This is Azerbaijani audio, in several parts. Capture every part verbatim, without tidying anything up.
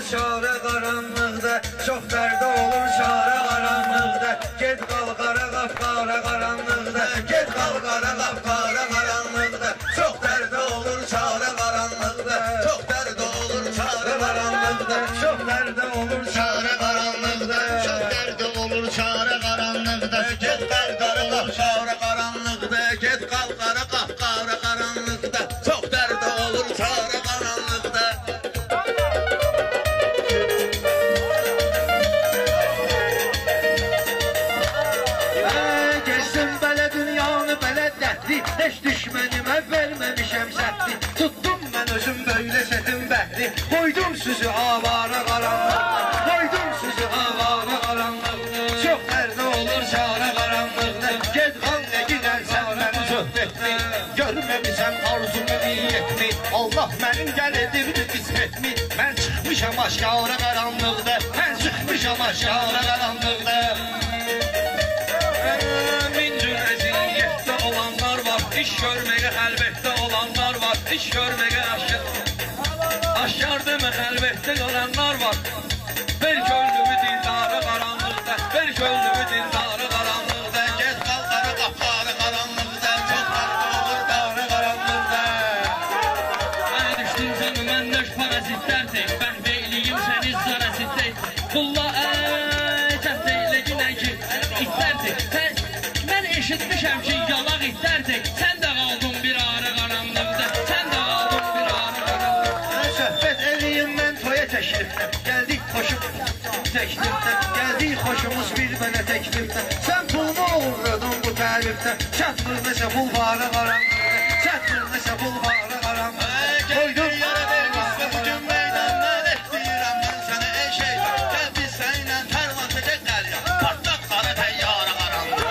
çare karanlıkta, çok derde olur çare karanlıkta. Get kal kara kapkara karanlıkta, get kal kara kapkara karanlıkta. Çok derde olur çare karanlıkta, çok derde olur çare karanlıkta. Çok derde olur çare karanlıkta, çok derde olur çare karanlıkta. Get kal kara kapkara karanlıkta, get kal kara kapkara karanlıkta. Çok derde olur çare karanlıkta. Heç düşmənimə verməmişəm səhvi. Tutdum mən özüm böyle sətim bəhri. Qoydum sizi avara qaranlıqda, qoydum sizi avara qaranlıqda. Çox dərdə olur çara qaranlıqda. Get qal nə gidərsən məni söhbətmi. Görməmişəm arzumu niyyətmi. Allah mənim gəl edirdi qismətmi. Mən çıxmışam aşkara qaranlıqda, mən çıxmışam aşkara qaranlıqda. Min cür əziyyətdə olanlar var, iş görməyə əlbəttə olanlar var, iş görməyə aşkar aşkardır mı əlbəttə olanlar var. Ver gönlümü dindara qaranlıqda, ver gönlümü dindara qaranlıqda. Get qal qara qapqara qaranlıqda, çox qarşı olur dara qaranlıqda. Ay düşdün canı mən nöş parazitlərdik, mən beyliyim səni zarazitdik. Pulla əy cəhdəylə günə ki itlərdik. Mən eşitmişəm ki yalaq itlərdik. Sən də qaldın bir ara qaranlıqda, sən də qaldın bir ara qaranlıqda. Söhbət eləyim mən toya təşrifdə, gəldik xoşum təklifdə, gəldik xoşumuz bir mənə təklifdə. Sən pulumu uğradın bu tərifdə, çatmır nəsə pul vara qaranlıqda, çatmır nəsə pul vara qaranlıqda. Qoydum yara vermişsə bugün meydandan etdirəm mən sənə ey şeytan. Gəl biz səninlə tərvan çəkək qəlya, partlaq qara təyyara qaranlıqda.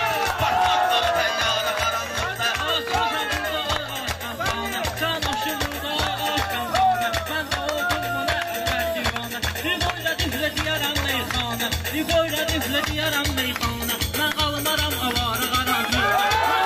Qoyla diflət yaram meyxana, mən qalmaram avara qaranlıqda.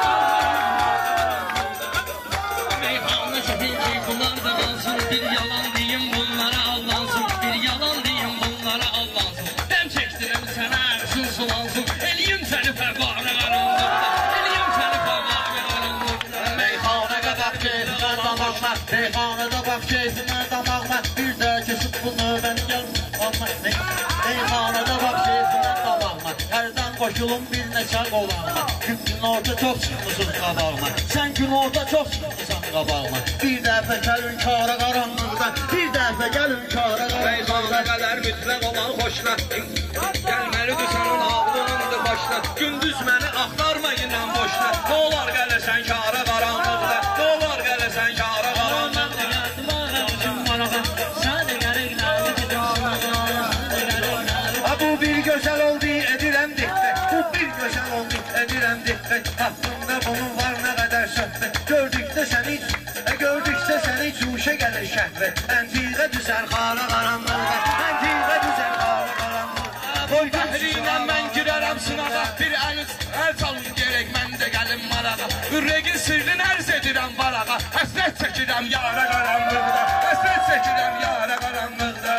Meyxana çətinci bunlar da qalsın, bir yalan deyim bunlara allansın, bir yalan deyim bunlara allansın. Dəm çəkdirəm sənə ərsin sulansın, eləyim səni fəvvarə qaranlıqda, eləyim səni fəvvarə qaranlıqda. Meyxana qabaq keyfinə damaqma, meyxanada bax keyfinə damaqma, bir də keçib bu növbəni gəl alma. Meyxanada bax keyfinə damaqma, hərdən qoşulun bir neçə qolağına. Gün orta çox çıxmışsın qabağına, sən gün orta çox çıxmışsan qabağına. Bir dəfə gəlin kara qaranlıqda, bir dəfə gəlin kara qaranlıqda. Meyxana qədər mütləq olan xoşla, gəlməlidir sənin ağlınındır başla. Gündüz məni axtarma ilə boşla, nə olar gələsən kara qaranlıqda, nə olar gələsən kara qaranlıqda. Bu bir gözəl oldu edirəm diqqət, bu bir gözəl oldu edirəm diqqət. Haqqında bunun var nə qədər söhbət, gördükdə səni, gördükdə səni cuşa gəlir şəhvət. Əntiqə düzər xara qaranlıqda, əntiqə düzər xara qaranlıqda. Boy bəhrinə mən girərəm sınağa, bir əl çalın gerək mən də gəlim marağa. Ürəqin sirrin ərz edirəm balağa, həsrət çəkirəm yara qaranlıqda, həsrət çəkirəm yara qaranlıqda.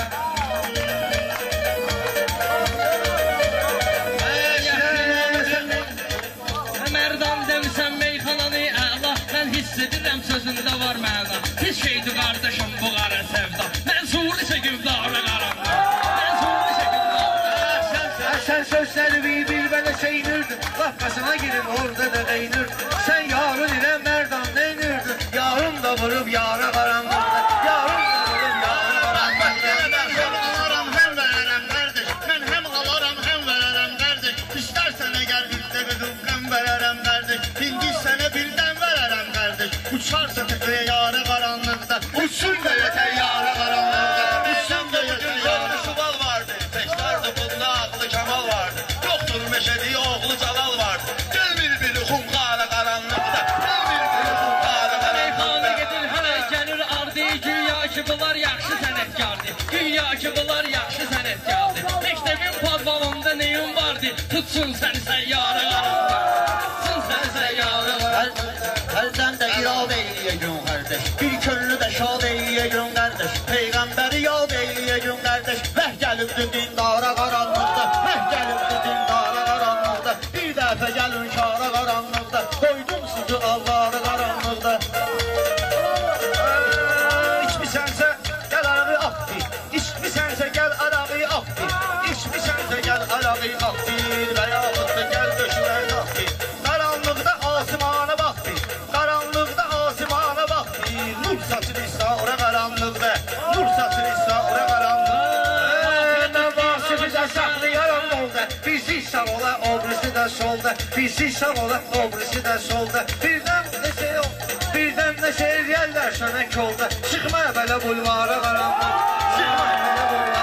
Hiss edirəm sözündə var məna, pis şeydir qardaşım bu qara sevda. Mən suri çəkib dara qaranlıqda, mən suri çəkib dara. Sən sözləri bir mənə seynürdün, lafqasına girib orada da qeynürdün. Sən yarın ilə mərdan neynürdün, yarın da vurub yara qaranlıqda, yarın da vurub yara qaranlıqda. Mən hem alaram hem verərəm qardaş, mən hem alaram hem verərəm qardaş. İstərsən əgər üldə qıdım qəm verərəm qardaş, indi sənə birdən verərəm qardaş. Uçarsa tepeye yara qaranlıqda, uçsun da yetər yara qaranlıqda, uçsun da yetər yara. Şuval vardı, Peştardı bunun ağlı Kemal vardı, yoktur meşedi oğlu Calal vardı. Gel bir biri xumqara qaranlıqda, gel bir biri xumqara qaranlıqda. Meyxana gedir hələ gəlir ardı, güya ki bunlar yaxşı sənətkardı, güya ki bunlar yaxşı sənətkardı. Məktəbin padvalında neyim vardı, tutsun səni səyyara qaranlıqda, tutsun səni səyyara qaranlıqda. Əldən də irad eyliyə gün qardaş, bir könlü də şad eyliyə gün qardaş. Peyğəmbəri yad eyliyə Şəfiyə gün qardaş, vəh gəlibdi dindara qaranlıqda, vəh gəlibdi dindara qaranlıqda, bir dəfə gəlin şara qaranlıqda, qoydum sizi allara qaranlıqda. İçmisənsə gəl arağı akti, içmisənsə gəl arağı akti, içmisənsə gəl arağı akti, və yaxud da gəl döşünə taxti. Qaranlıqda asimana baxdi, qaranlıqda asimana baxdi, nur saçırırsa ora qaranlıqda, nur saçırırsa ora qaranlıqda. Mən vasıfı da saxlayaram yolda, bizi sağ ola, obrisi da solda, bizi sağ ola, obrisi da solda. Birdən nə şey yok, birdən nə şey eləyərlər sənə kolda, çıxma belə bulvara qaranlıq, çıxma belə bulvara.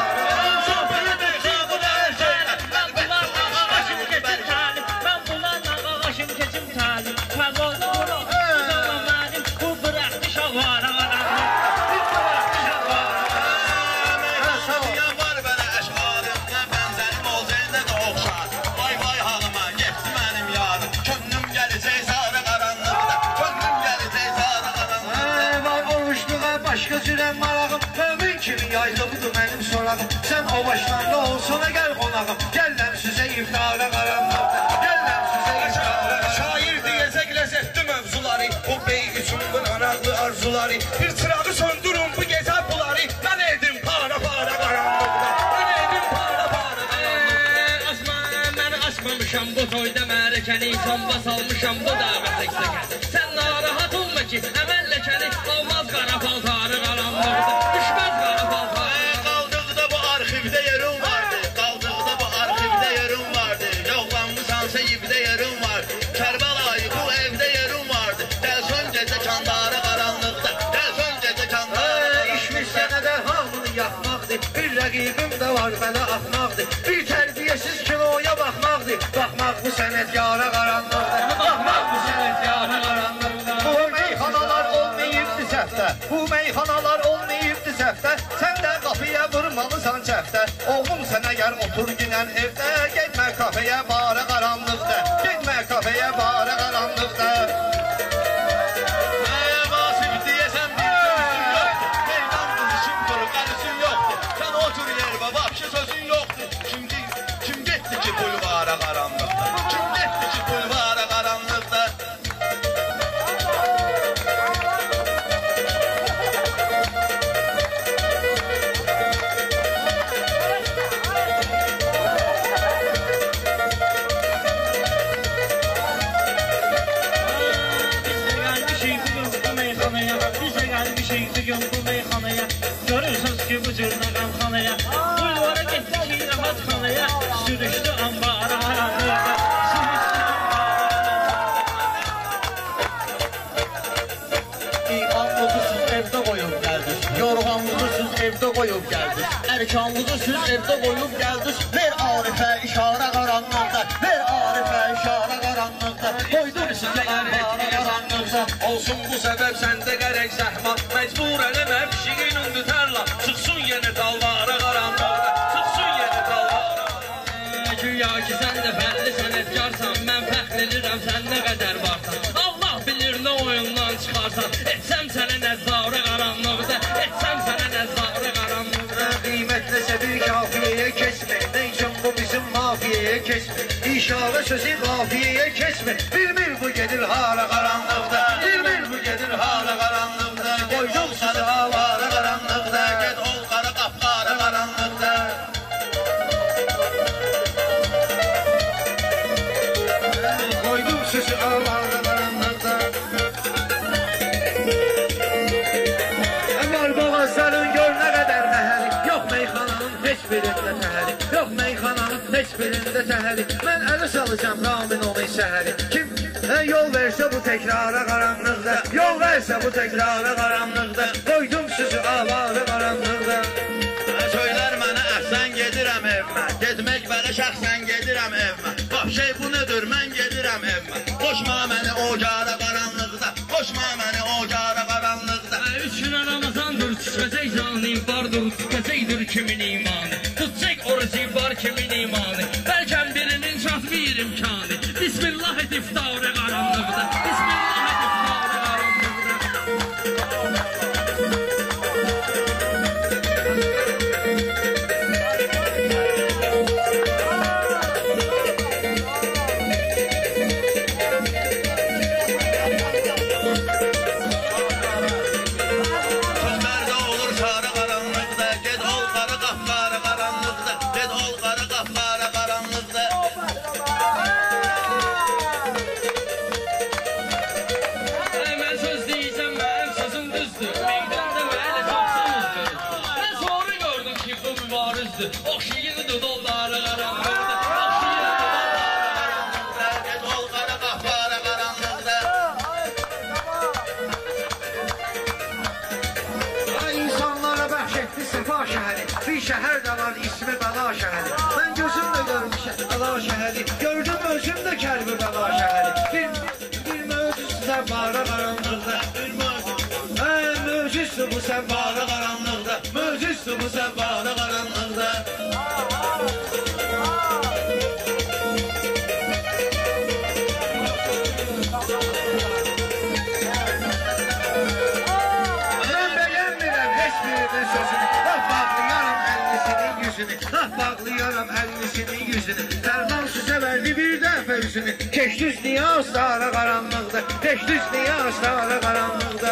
Başqa cürəm marağım, ömür kimi yayda budur mənim sorağım. Sən o başlanda olsana gəl qonağım, gəlləm sizə iftara qaranlıqda, gəlləm sizə iftara qaranlıqda. Şair deyəcək ləzzətli mövzuları, bu bey üçün bu anaqlı arzuları. Bir çırağı söndürün bu gecə buları, mən edim para para qaranlıqda, mən edim para para qaranlıqda. Asma, mən asmamışam bu toyda mərəkəni, samba salmışam bu davet əksəkəni. Sən narahat olma ki, əməl ləkəni, olmaz qara paltarı qaranlıqda, düşməz qara paltarı. Qaldıqda bu arxivdə yerim vardı, qaldıqda bu arxivdə yerim vardı, yoxlanmışansa ibdə yerim vardı, Kərbəlayı bu evdə yerim vardı, gəlsən gecə kandara qaranlıqda, gəlsən gecə kandara qaranlıqda. İşmiş sənədə hamını yaxmaqdır, bir rəqibim də var mənə axmaqdır, bir tərbiyəsiz kinoya baxmaqdır, baxmaq bu sənətkara qaranlıqda, baxmaq bu sənətkara qaranlıqda. Bu meyxanalar olmayıbdı səfdə, bu meyxanalar olmayıbdı səfdə, sən də qapıya vurmalısan çəfdə, oğlum sən əgər otur günən evdə, getmə kafeyə bara qaranlıqda, getmə kafeyə bara qaranlıqda. Vasif deyəsən bir sözün yoxdur, meydan qızışın durur, qarısın yoxdur, sən otur yerə, vapşı sözün yoxdur, kim getdi ki bulvara qaranlıqda, kim getdi ki bulvara qaranlıqda. Görürsünüz ki bu cür məqamxanaya, bulvara getdi ki rahatxanaya, sürüşdü ambara qaranlıqda, sürüşdü ambara. İmanlığı siz evdə qoyub gəldiniz, yorğanlığı siz evdə qoyub gəldiniz, ərkanlığı siz evdə qoyub gəldiniz, ver Arifə işarə qaranlıqda, ver Arifə işarə qaranlıqda, qoydum sizi ambara qaranlıqda. Olsun bu səbəb səndə qərək zəhmat, məcbur eləmə pişiyin ündü tərla, çıxsın yenə dallara qaranlıqda, çıxsın yenə dallara. Güya ki sən də fərli sənətkarsan, mən fəxr edirəm sən nə qədər varsan, Allah bilir nə oyundan çıxarsan, etsəm sənə nəzzarə qaranlıqda, etsəm sənə nəzzarə qaranlıqda. Qiymətləsə bir kafiyəyə keçmir, nə üçün bu bizim mafiyəyə keçmir, İşarə sözü qafiyəyə keçmir, bilmir bu gedir hala qaranlıqda, bilmir bu gedir hala qaranlıqda, qoydum sizi avara qaranlıqda, get ol qara qapqara qaranlıqda. Qoydum sizi avara qaranlıqda. Əmar boğazların gör nə qədər məhəli, yox meyxananın heç birində təhəli, yox meyxananın heç birində təhəli, mən əli salacam ramin onun səhəli, kim yol versə bu təkrara qaranlıqda, yol versə bu təkrara qaranlıqda, qoydum sizi avara qaranlıqda. Söylər mənə əhsən gedirəm evmə, getmək belə şəxsən gedirəm evmə, bax şey bu nədir mən gedirəm evmə, qoşma məni o cara qaranlıqda, qoşma məni o cara qaranlıqda. Üç günə Ramazandır, çıxacaq canım bardır, çıxacaqdır kimin imanı, tutacaq orucu var kimin imanı, bəlkə birinin çatmır imkanı, Bismillah et iftarı qaranlıqda, Bismillah et iftarı qaranlıqda. mübarizdir. Oxşayırdı dolları qaranlıqda. Oxşayırdı dolları qaranlıqda. Get ol qara qahvara qaranlıqda. İnsanlara bəxş etdi Səfa şəhəri. Bir şəhər də var ismi Bəla şəhəri. Mən gözümlə görmüşəm Bəla şəhəri. Gördüm özümdə Kərbi Bəla şəhəri. Bir, bir möcüz səvvara qaranlıqda. Hə, möcüzdür bu səvvara qaranlıqda. Möcüzdür bu səvvara qaranlıqda. Laf bağlıyorum ellisinin yüzünü. Tərlan süsə verdi bir dəfə üzünü. Keşdüz niyə astara qaranlıqda. Keşdüz niyə astara qaranlıqda.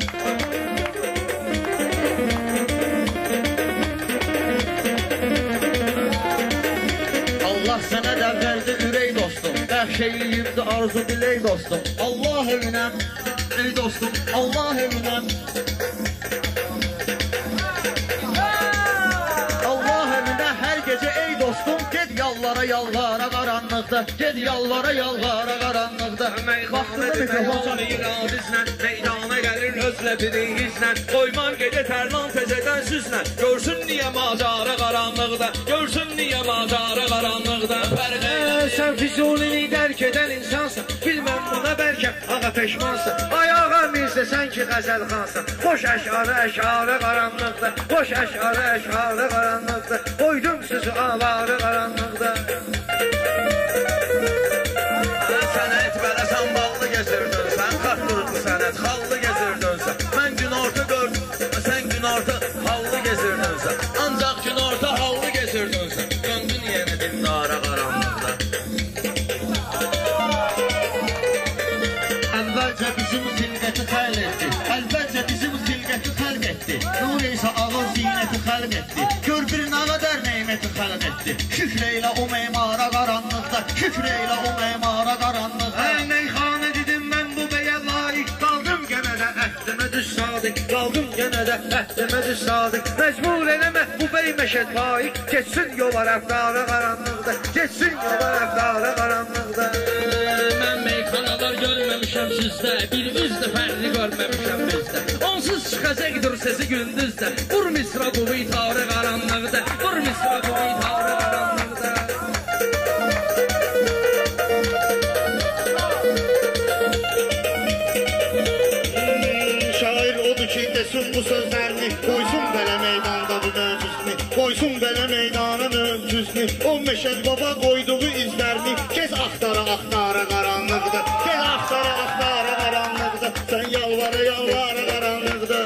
Allah sənə də verdi ürək dostum. Bəxş eyliyibdi arzu dilək dostum. Allah evinəm, ey dostum, Allah evinəm. Gece ey dostum ged yallara yalvara qaranlıqda. Ged yallara yalvara qaranlıqda. Vaxtında mikrofon iradizlə meydana gəlir özlə birinizlə. Qoymam gecə tərlan təzədən süzlə. Görsün niyə macara qaranlıqda. Görsün niyə macara qaranlıqda. Sən Füzulini dərk edən insansın. Bilməm buna bəlkə ağa peşmansın. Ayağa mirsə sən ki qəzəl xansın. Boş əşarı əşarı qaranlıqda. Boş əşarı əşarı qaranlıqda. Qoydum sizi avarı qaranlıqda. Sənət bələsən bağlı gəzirdin sən. Xatturdu sənət xallı gəzirdin sən. Mən gün orta gördüm, sən gün orta hallı gəzirdin sən. Ancaq gün orta hallı gəzirdin sən. Döndün yenə dindara qaranlıqda. Əvvəlcə bizim xilqəti xəlq etdi. Əvvəlcə bizim xilqəti xəlq etdi. Nur isə ağır zinəti xəlq etdi. Gör bir nə qədər neyməti xəlq etdi. Şükr eylə o meymara qaranlıqda. Şükr eylə o meymara qaranlıqda. Ey meyxanə dedim mən bu bəyə layiq. Qaldım gənə də əhdimə düz sadiq. Qaldım gənə də əhdimə düz sadiq. Məcbur eləmə bu bəy məşəd layiq. Geçsin yola rəftarı qaranlıqda. Geçsin yola rəftarı qaranlıqda. Mən meyxanalar görməmişəm sizdə. Bir üz də fərli görməmişəm bizdə. Onsuz çıxacaqdır səsi gündüzdə. Vur misra bu itarı qaranlıqda. Vur misra bu itarı qaranlıqda. Şair odur ki desin bu sözlərini. Qoysun belə meydanda bu möcüzünü. Qoysun belə meydana möcüzünü. O Məşəd baba qoyduğu izlərini. Gez axtara axtara qaranlıqda. Gez axtara axtara qaranlıqda. Sən yalvara yalvara qaranlıqda.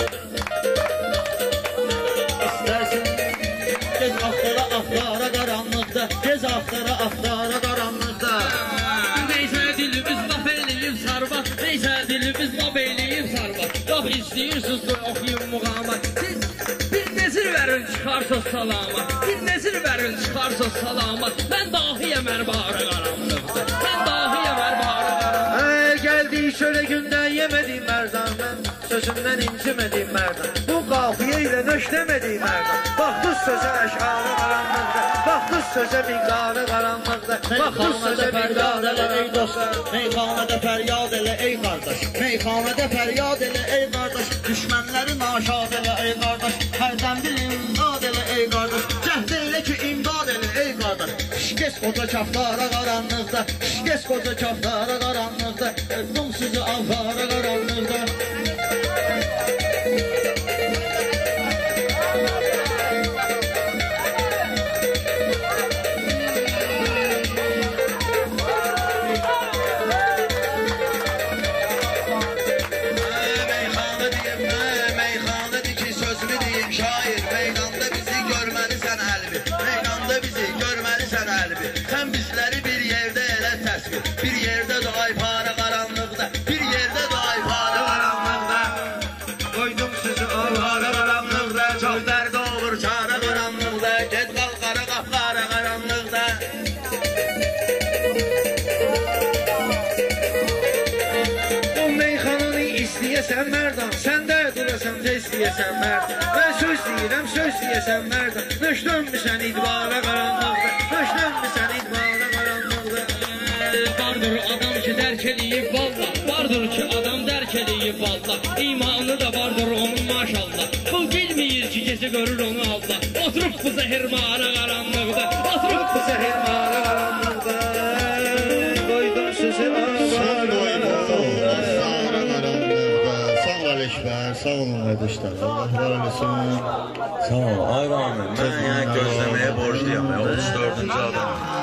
İstərsin gez axtara axtara qaranlıqda. Gez axtara axtara qaranlıqda. Neysə dilimiz laf eləyib sarvat. Neysə dilimiz laf eləyib sarvat. Laf istəyirsiniz dur oxuyun muğamat. Siz bir nezir verin çıxarsız salamat. Bir nezir verin çıxarsız salamat. Mən dahiyəm ərbara qaranlıqda. Mən dahiyəm ərbara qaranlıqda. Geldiği şöyle günden yemedim merdan. Ben sözümden incimedim merdan. Bu kafiye ile nöşlemedim merdan. Bak bu söze eşarı karanlıkta. Bak bu söze miktarı karanlıkta. Bak bu söze miktarı karanlıkta. Meyhanede feryat ele ey kardeş. Meyhanede feryat ele ey kardeş. Düşmenleri naşad ele ey kardeş. Herden bir imdad ele ey kardeş. Cehd eyle ki imdad ele ey kardeş. Şikes koca çaftara karanlıkta. Şikes koca çaftara karanlıkta. Öptüm sizi avara karanlıkta. Sen bizleri bir yerde ele təsvir. Bir yerde de ayfara qaranlıqda. Bir yerde de ayfara qaranlıqda. Koydum sizi avara karanlıkta. Çok dərd olur çara qaranlıqda. Get qal qara qapqara qaranlıqda. O meyxananı istəyəsən merdan. Sən də durasan da istəyəsən merdan. Ben söz deyirəm söz deyəsən merdan. dönmüşsən idvara qaranlıqda, Döş dönmüşsən idvara qaranlıqda. Vardır adam ki dərk eləyib valla, vardır ki adam dərk eləyib valla, imanı da vardır onun maşallah. Bu bilməyir ki gecə görür onu Allah. Oturub bu zəhirmara qaranlıqda, oturub bu zəhirmara qaranlıqda. Qoydum sizi avara. Sağ ol Ələkbər, sağ olun qardaşlar. Allah var eləsin. Sağ ol, ay Rami. Mən yəni gözləməyə borcluyam. otuz dördüncü adam.